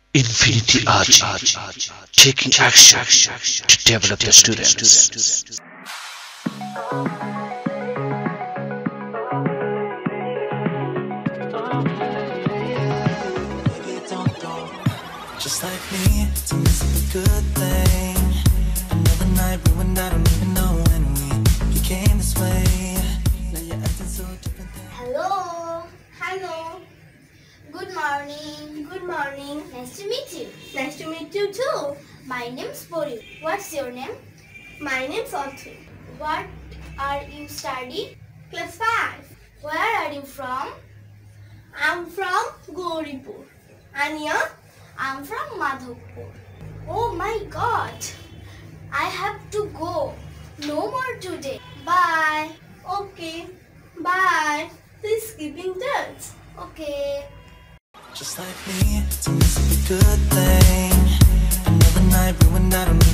Infinity Ahzee, taking action to develop the students. Just like me, to miss a good thing. Another night ruined, I don't even know when we became this way. Now you're acting so different than... Hello. Hello. Good morning. Good morning. Nice to meet you. Nice to meet you too. My name's Pori. What's your name? My name's Athoy. What are you studying? Class 5. Where are you from? I'm from Gauripur. And you? I'm from Madhopur. Oh my God. I have to go. No more today. Bye. Okay. Bye. Please keep in touch. Okay. Just like me, to miss a good thing. Another night ruined, I don't